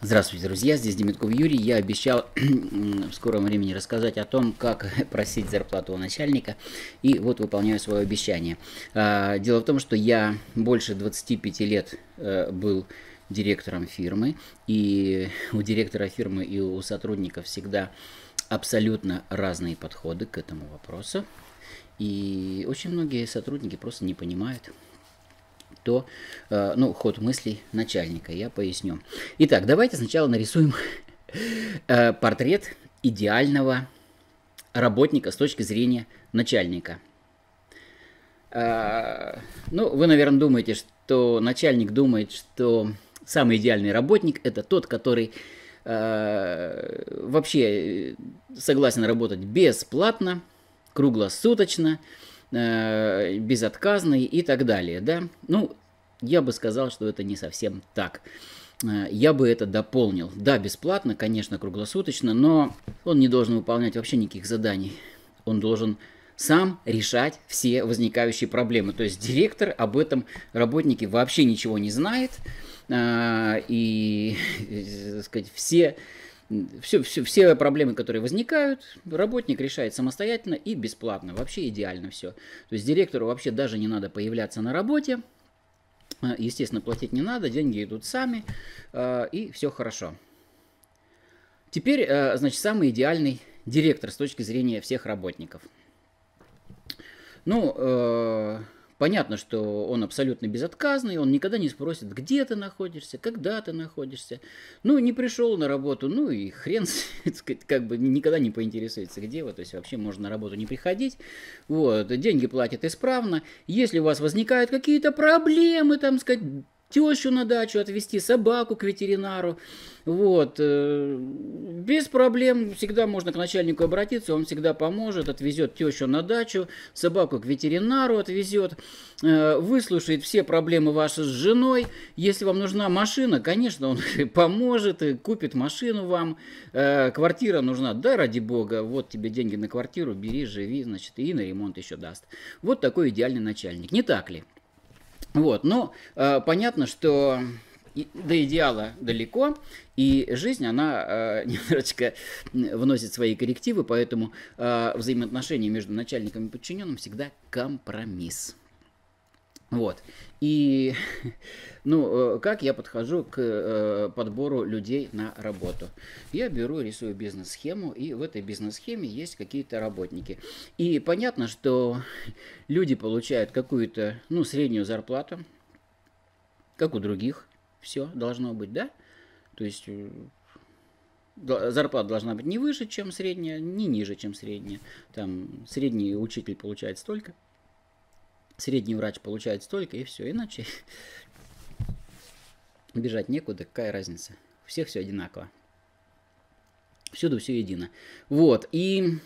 Здравствуйте, друзья, здесь Демитков Юрий. Я обещал в скором времени рассказать о том, как просить зарплату у начальника, и вот выполняю свое обещание. Дело в том, что я больше 25 лет был директором фирмы, и у директора фирмы и у сотрудников всегда абсолютно разные подходы к этому вопросу. И очень многие сотрудники просто не понимают ход мыслей начальника. Я поясню. Итак, давайте сначала нарисуем портрет идеального работника с точки зрения начальника. Вы, наверное, думаете, что начальник думает, что самый идеальный работник – это тот, который вообще согласен работать бесплатно, круглосуточно, безотказный и так далее, да? Я бы сказал, что это не совсем так. Я бы это дополнил. Да, бесплатно, конечно, круглосуточно, но он не должен выполнять вообще никаких заданий. Он должен сам решать все возникающие проблемы. То есть директор об этом работнике вообще ничего не знает. И, так сказать, все проблемы, которые возникают, работник решает самостоятельно и бесплатно. Вообще идеально все. То есть директору вообще даже не надо появляться на работе. Естественно, платить не надо, деньги идут сами, и все хорошо. Теперь, значит, самый идеальный директор с точки зрения всех работников. Понятно, что он абсолютно безотказный, он никогда не спросит, где ты находишься, когда ты находишься. Не пришел на работу, и хрен, как бы никогда не поинтересуется, где вы, то есть вообще можно на работу не приходить. Вот, деньги платят исправно. Если у вас возникают какие-то проблемы, там, сказать, тещу на дачу отвезти, собаку к ветеринару. Вот. Без проблем всегда можно к начальнику обратиться, он всегда поможет, отвезет тещу на дачу, собаку к ветеринару отвезет, выслушает все проблемы ваши с женой. Если вам нужна машина, конечно, он поможет, купит машину вам. Квартира нужна, да, ради бога, вот тебе деньги на квартиру, бери, живи, значит, и на ремонт еще даст. Вот такой идеальный начальник, не так ли? Вот, понятно, что до идеала далеко, и жизнь, она немножечко вносит свои коррективы, поэтому взаимоотношения между начальником и подчиненным всегда компромисс. Вот. И, как я подхожу к подбору людей на работу? Я рисую бизнес-схему, и в этой бизнес-схеме есть какие-то работники. И понятно, что люди получают какую-то, среднюю зарплату, как у других. Все должно быть, да? То есть зарплата должна быть не выше, чем средняя, не ниже, чем средняя. Там средний учитель получает столько. Средний врач получает столько, и все. Иначе бежать некуда, какая разница. У всех все одинаково. Всюду все едино. Вот. И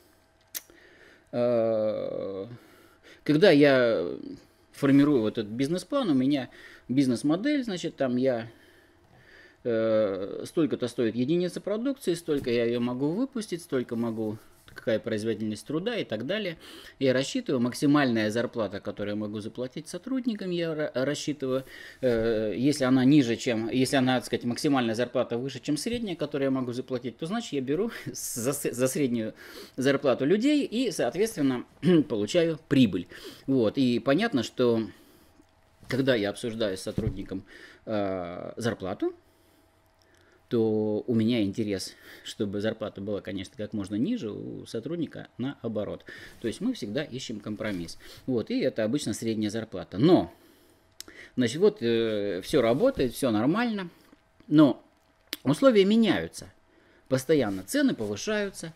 когда я формирую вот этот бизнес-план, у меня бизнес-модель, значит, там я столько-то стоит единица продукции, столько я ее могу выпустить, столько могу, какая производительность труда и так далее. Я рассчитываю максимальная зарплата, которую я могу заплатить сотрудникам, я рассчитываю, если она ниже, чем, если она, так сказать, максимальная зарплата выше, чем средняя, которую я могу заплатить, то значит я беру за среднюю зарплату людей и, соответственно, получаю прибыль. Вот. И понятно, что когда я обсуждаю с сотрудником зарплату, то у меня интерес, чтобы зарплата была, конечно, как можно ниже, у сотрудника наоборот. То есть мы всегда ищем компромисс. Вот, и это обычно средняя зарплата. Но, значит, вот все работает, все нормально, но условия меняются. Постоянно цены повышаются,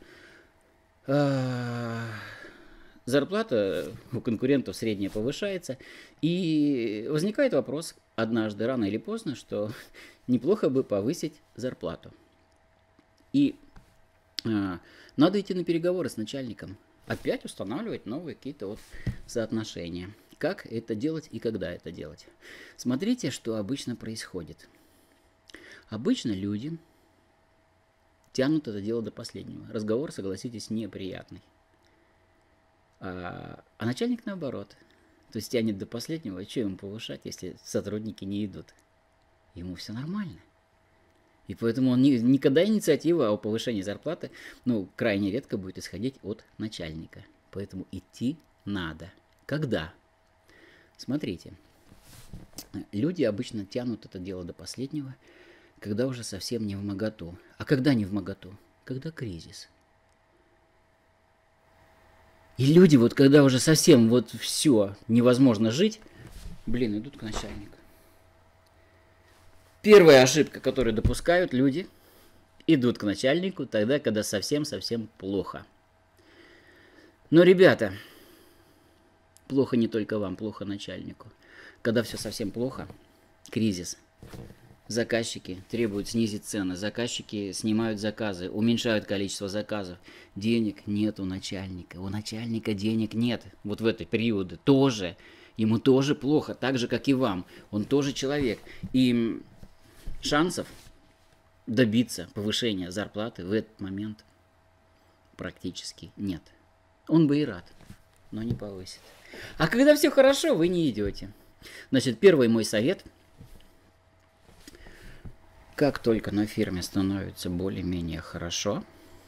зарплата у конкурентов средняя повышается, и возникает вопрос однажды, рано или поздно, что неплохо бы повысить зарплату. И надо идти на переговоры с начальником, опять устанавливать новые какие-то вот соотношения. Как это делать и когда это делать? Смотрите, что обычно происходит. Обычно люди тянут это дело до последнего. Разговор, согласитесь, неприятный. А начальник наоборот. То есть тянет до последнего, а что ему повышать, если сотрудники не идут? Ему все нормально. И поэтому он никогда инициатива о повышении зарплаты, ну, крайне редко будет исходить от начальника. Поэтому идти надо. Когда? Смотрите, люди обычно тянут это дело до последнего, когда уже совсем не вмоготу. А когда не вмоготу? Когда кризис. И люди, вот когда уже совсем вот все невозможно жить, блин, идут к начальнику. Первая ошибка, которую допускают люди, идут к начальнику тогда, когда совсем-совсем плохо. Но, ребята, плохо не только вам, плохо начальнику. Когда все совсем плохо, кризис, заказчики требуют снизить цены, заказчики снимают заказы, уменьшают количество заказов. Денег нет у начальника денег нет. Вот в эти периоды тоже, ему тоже плохо, так же, как и вам. Он тоже человек. И шансов добиться повышения зарплаты в этот момент практически нет. Он бы и рад, но не повысит. А когда все хорошо, вы не идете. Значит, первый мой совет. Как только на фирме становится более-менее хорошо,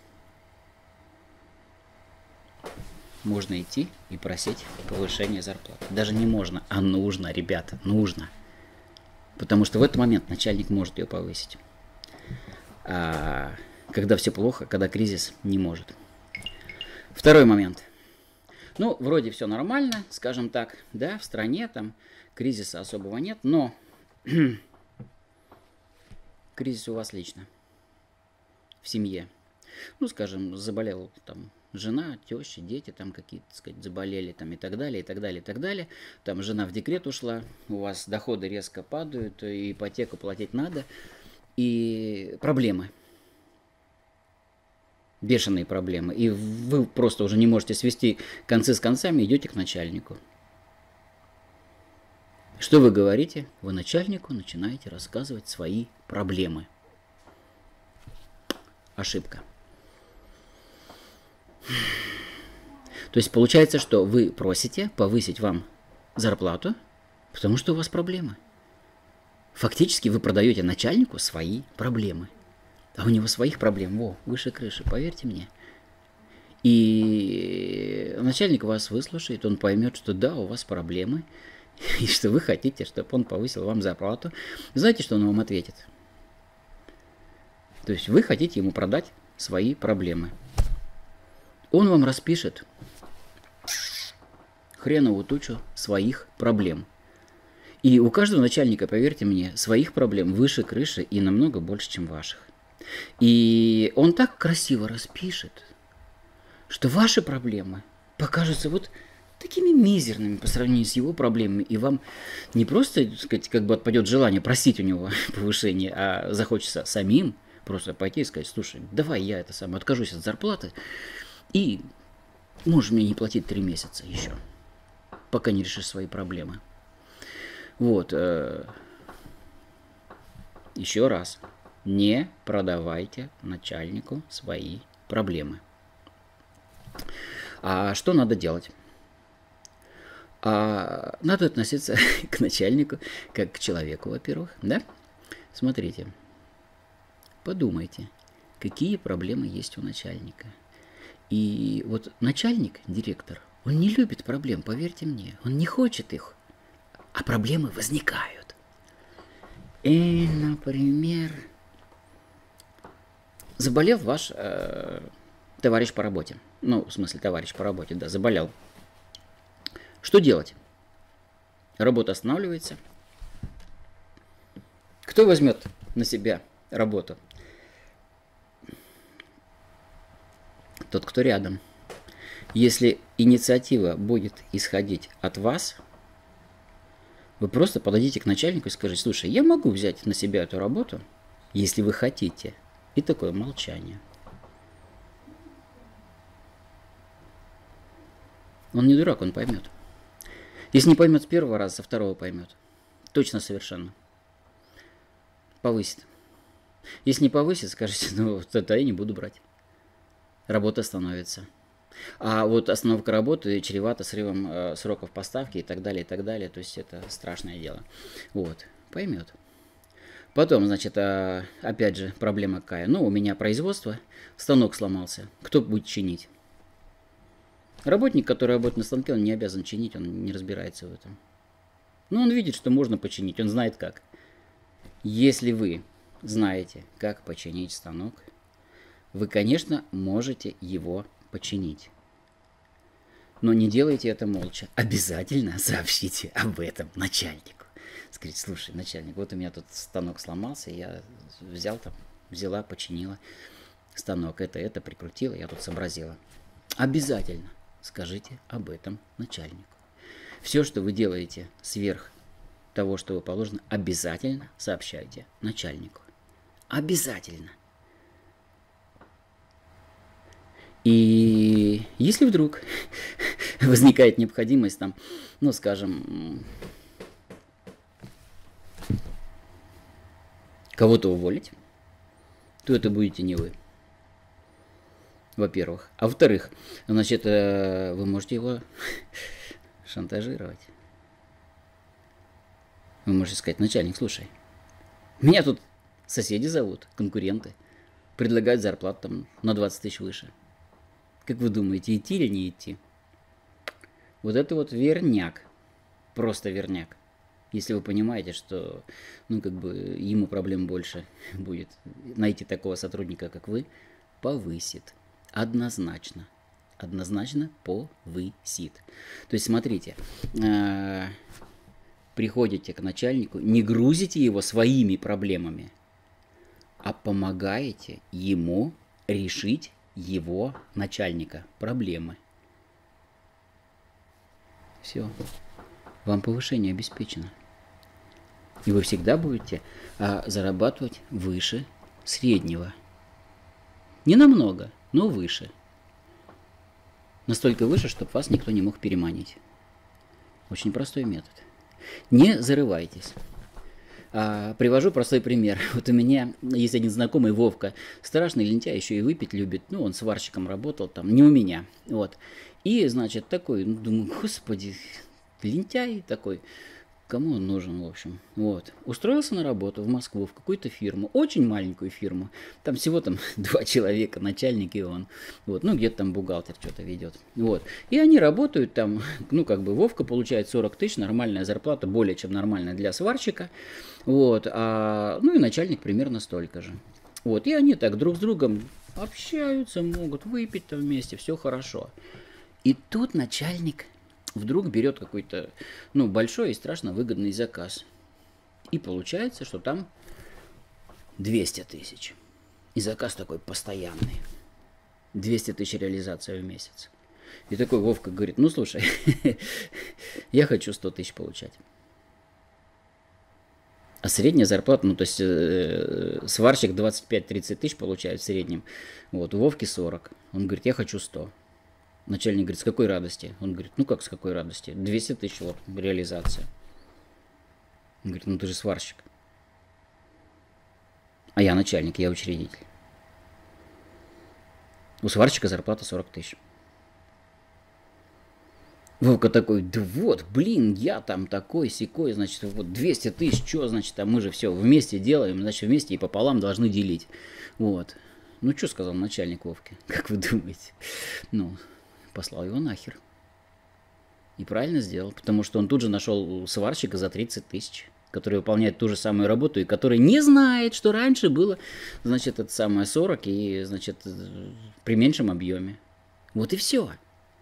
можно идти и просить повышения зарплаты. Даже не можно, а нужно, ребята, нужно. Потому что в этот момент начальник может ее повысить. А когда все плохо, когда кризис, не может. Второй момент. Ну, вроде все нормально, скажем так, да, в стране там кризиса особого нет, но кризис у вас лично, в семье. Ну, скажем, заболела там жена, теща, дети там какие-то, так сказать, заболели там и так далее, и так далее, и так далее. Там жена в декрет ушла, у вас доходы резко падают, ипотеку платить надо, и проблемы. Бешеные проблемы. И вы просто уже не можете свести концы с концами, идете к начальнику. Что вы говорите? Вы начальнику начинаете рассказывать свои проблемы. Ошибка. То есть получается, что вы просите повысить вам зарплату, потому что у вас проблемы. Фактически вы продаете начальнику свои проблемы. А у него своих проблем, выше крыши, поверьте мне. И начальник вас выслушает, он поймет, что да, у вас проблемы, и что вы хотите, чтобы он повысил вам зарплату. Знаете, что он вам ответит? То есть вы хотите ему продать свои проблемы. Он вам распишет хреновую тучу своих проблем. И у каждого начальника, поверьте мне, своих проблем выше крыши и намного больше, чем ваших. И он так красиво распишет, что ваши проблемы покажутся вот такими мизерными по сравнению с его проблемами. И вам не просто, так сказать, как бы отпадет желание просить у него повышение, а захочется самим просто пойти и сказать: слушай, давай я откажусь от зарплаты, и можешь мне не платить 3 месяца еще, пока не решишь свои проблемы. Вот. Еще раз. Не продавайте начальнику свои проблемы. А что надо делать? Надо относиться к начальнику как к человеку, во-первых, да? Смотрите, подумайте, какие проблемы есть у начальника. И вот начальник, директор, он не любит проблем, поверьте мне, он не хочет их, а проблемы возникают. И, например, заболел ваш товарищ по работе. Ну, в смысле, товарищ по работе, да, заболел. Что делать? Работа останавливается. Кто возьмет на себя работу? Тот, кто рядом. Если инициатива будет исходить от вас, вы просто подойдите к начальнику и скажите: слушай, я могу взять на себя эту работу, если вы хотите. И такое молчание. Он не дурак, он поймет. Если не поймет с первого раза, со второго поймет. Точно, совершенно. Повысит. Если не повысит, скажете: ну, тогда я не буду брать. Работа остановится. А вот остановка работы чревата срывом сроков поставки и так далее, и так далее. То есть это страшное дело. Вот. Поймет. Потом, значит, опять же, проблема какая. Ну, у меня производство, станок сломался. Кто будет чинить? Работник, который работает на станке, он не обязан чинить, он не разбирается в этом. Но он видит, что можно починить, он знает как. Если вы знаете, как починить станок, вы, конечно, можете его починить. Но не делайте это молча. Обязательно сообщите об этом начальнику. Скажите: слушай, начальник, вот у меня тут станок сломался, я взяла, починила станок, это прикрутила, я тут сообразила. Обязательно скажите об этом начальнику. Все, что вы делаете сверх того, что вы положено, обязательно сообщайте начальнику. Обязательно. И если вдруг возникает необходимость там, ну, скажем, кого-то уволить, то это будете не вы. Во-первых. А во-вторых, значит, вы можете его шантажировать. Вы можете сказать: начальник, слушай, меня тут соседи зовут, конкуренты, предлагают зарплату там на 20 тысяч выше. Как вы думаете, идти или не идти? Вот это вот верняк. Просто верняк. Если вы понимаете, что, ну, как бы, ему проблем больше будет найти такого сотрудника, как вы, повысит. Однозначно. Однозначно повысит. То есть, смотрите, приходите к начальнику, не грузите его своими проблемами, а помогаете ему решить его начальника проблемы. Все. Вам повышение обеспечено. И вы всегда будете зарабатывать выше среднего. Не намного, но выше. Настолько выше, чтобы вас никто не мог переманить. Очень простой метод. Не зарывайтесь. Привожу простой пример. Вот у меня есть один знакомый, Вовка, страшный лентяй, еще и выпить любит. Ну, он сварщиком работал там, не у меня. Вот. И, значит, такой, ну, думаю, господи, лентяй такой. Кому он нужен, в общем. Вот. Устроился на работу в Москву, в какую-то фирму. Очень маленькую фирму. Там всего там 2 человека, начальник и он. Вот. Ну, где-то там бухгалтер что-то ведет. Вот. И они работают там, ну, как бы Вовка получает 40 тысяч, нормальная зарплата, более чем нормальная для сварщика. Вот. Ну, и начальник примерно столько же. Вот. И они так друг с другом общаются, могут выпить там вместе, все хорошо. И тут начальник вдруг берет какой-то, ну, большой и страшно выгодный заказ. И получается, что там 200 тысяч. И заказ такой постоянный. 200 тысяч реализация в месяц. И такой Вовка говорит: ну, слушай, я хочу 100 тысяч получать. А средняя зарплата, ну, то есть сварщик 25-30 тысяч получает в среднем. Вот, у Вовки 40. Он говорит: я хочу 100. Начальник говорит: с какой радости? Он говорит: ну как с какой радости? 200 тысяч, вот, реализация. Он говорит: ну ты же сварщик. А я начальник, я учредитель. У сварщика зарплата 40 тысяч. Вовка такой: да вот, блин, я там такой-сякой, значит, вот 200 тысяч, что, значит, а мы же все вместе делаем, значит, вместе и пополам должны делить. Вот. Ну, что сказал начальник Вовке? Как вы думаете? Ну, послал его нахер. И правильно сделал, потому что он тут же нашел сварщика за 30 тысяч, который выполняет ту же самую работу и который не знает, что раньше было, значит, это самое 40 и, значит, при меньшем объеме. Вот и все.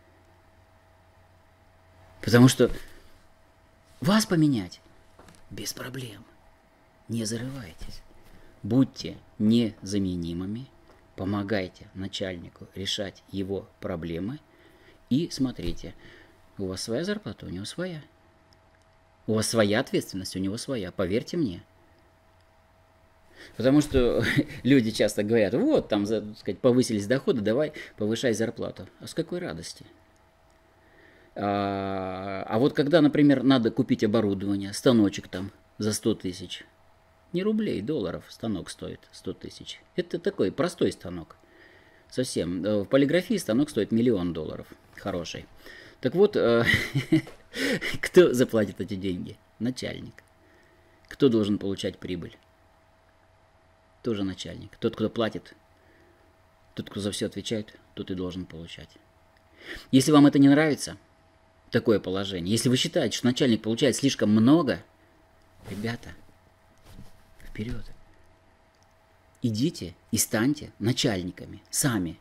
Потому что вас поменять без проблем. Не зарывайтесь. Будьте незаменимыми, помогайте начальнику решать его проблемы и смотрите, у вас своя зарплата, у него своя. У вас своя ответственность, у него своя, поверьте мне. Потому что люди часто говорят: вот, там, так сказать, повысились доходы, давай повышай зарплату. А с какой радости? А вот когда, например, надо купить оборудование, станочек там за 100 тысяч, не рублей, долларов станок стоит 100 тысяч. Это такой простой станок. Совсем. В полиграфии станок стоит $1 миллион. Хороший. Так вот, кто заплатит эти деньги? Начальник. Кто должен получать прибыль? тоже начальник. Тот, кто платит, тот, кто за все отвечает, тот и должен получать. Если вам это не нравится, такое положение, если вы считаете, что начальник получает слишком много, ребята, вперед. Идите и станьте начальниками сами.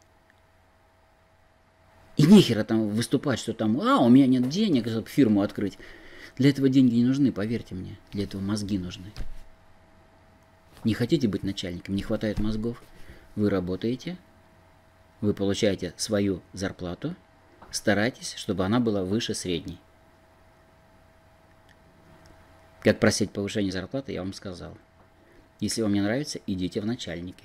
И нехера там выступать, что там, у меня нет денег, чтобы фирму открыть. Для этого деньги не нужны, поверьте мне. Для этого мозги нужны. Не хотите быть начальником, не хватает мозгов. Вы работаете, вы получаете свою зарплату, старайтесь, чтобы она была выше средней. Как просить повышение зарплаты, я вам сказал. Если вам не нравится, идите в начальники.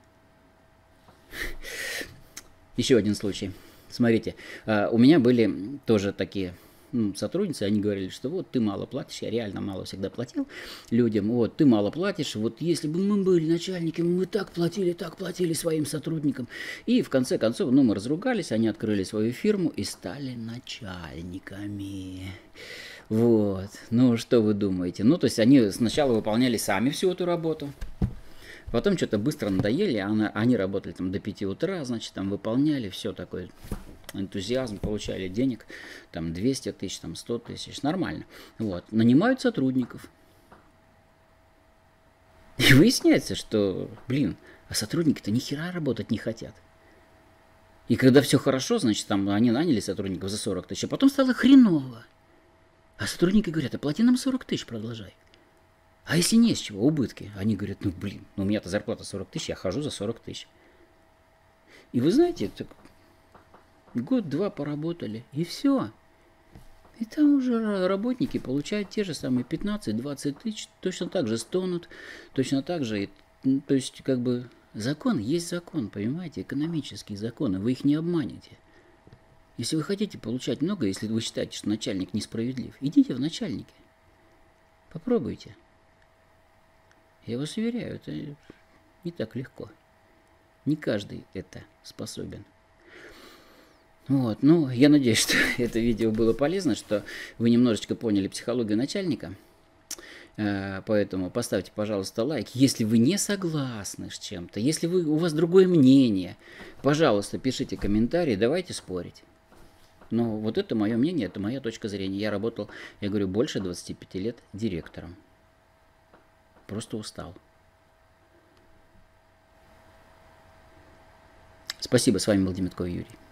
Еще один случай. Смотрите, у меня были тоже такие сотрудницы, они говорили, что вот ты мало платишь, я реально мало всегда платил людям, вот ты мало платишь, вот если бы мы были начальниками, мы так платили своим сотрудникам. И в конце концов, мы разругались, они открыли свою фирму и стали начальниками. Вот, ну что вы думаете? Ну, то есть они сначала выполняли сами всю эту работу, потом что-то быстро надоели, они работали там до 5 утра, значит, там выполняли, все такое, энтузиазм, получали денег, там 200 тысяч, там 100 тысяч, нормально. Вот, нанимают сотрудников. И выясняется, что, а сотрудники-то ни хера работать не хотят. И когда все хорошо, значит, там они наняли сотрудников за 40 тысяч, а потом стало хреново. А сотрудники говорят, оплати нам 40 тысяч, продолжай. А если не с чего, убытки? Они говорят, у меня-то зарплата 40 тысяч, я хожу за 40 тысяч. И вы знаете, так год-два поработали, и все. И там уже работники получают те же самые 15-20 тысяч, точно так же стонут, точно так же, то есть как бы закон есть закон, понимаете, экономические законы, вы их не обманете. Если вы хотите получать много, если вы считаете, что начальник несправедлив, идите в начальники. Попробуйте. Я вас уверяю, это не так легко. Не каждый это способен. Вот, ну, я надеюсь, что это видео было полезно, что вы немножечко поняли психологию начальника. Поэтому поставьте, пожалуйста, лайк. Если вы не согласны с чем-то, если у вас другое мнение, пожалуйста, пишите комментарии, давайте спорить. Но вот это мое мнение, это моя точка зрения. Я работал, я говорю, больше 25 лет директором. Просто устал. Спасибо, с вами был Демитков Юрий.